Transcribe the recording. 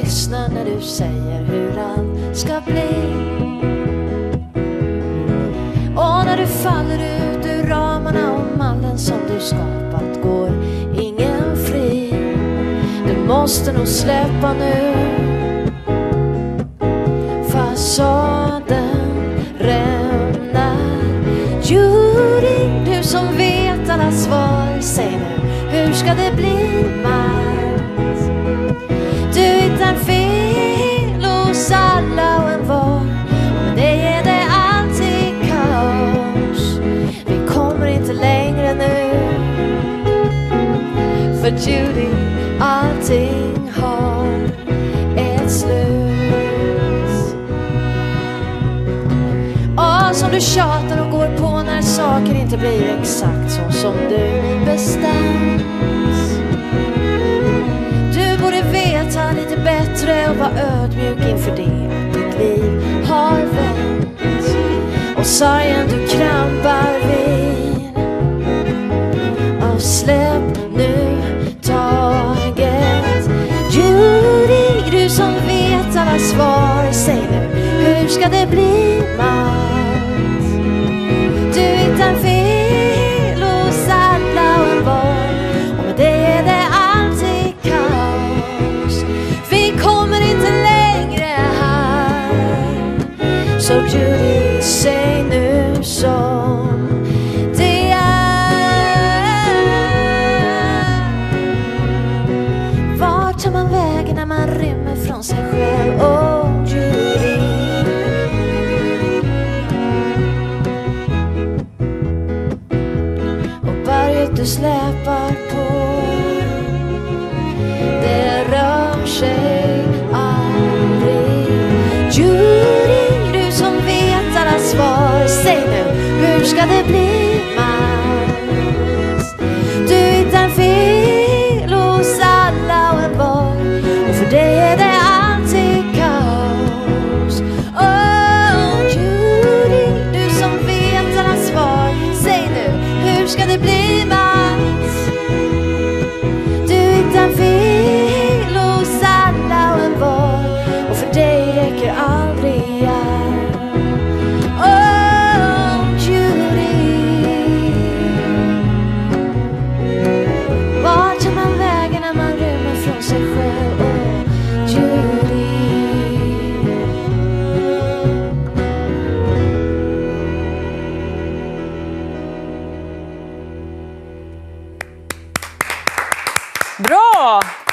lyssnar när du säger hur allt ska bli. Och när du faller ut ur ramarna och mallen som du skapat går ingen fri. Du måste nog släppa nu. Fasaden rämnar. Judy, du som vet alla svar, säg nu, hur ska det bli, Mars? Du hittar fel hos alla och en var, och det är det alltid kaos. Vi kommer inte längre nu, för Judy, allting har ett slut. Och som du tjatar och går på när saker inte blir exakt så som du bestämt. Du borde veta lite bättre och vara ödmjuk inför det att ditt liv har vänt. Och sorgen du krampar vid, avsläpp nu taget. Judy, du som vet alla svar, säg nu, hur ska det bli, Mars? Du hittar fel hos alla och en var, och med det är det alltid kaos. Vi kommer inte längre här, så Judy, säg nu som det är. Vart tar man vägen när man rymmer från sig själv? Oh Judy, och berget du släpar på, det rör sig aldrig. Judy, du som vet alla svar, säg nu, hur ska det bli, Mars? Du hittar fel hos alla och en var, och för dig är det alltid kaos. Oh Judy, du som vet alla svar, säg nu, hur ska det bli, Mars? Du hittar fel hos alla och en var, och för dig räcker aldrig är. Oh Judy, vart tar man vägen när man rymmer från sig själv? Oh Judy. Bra!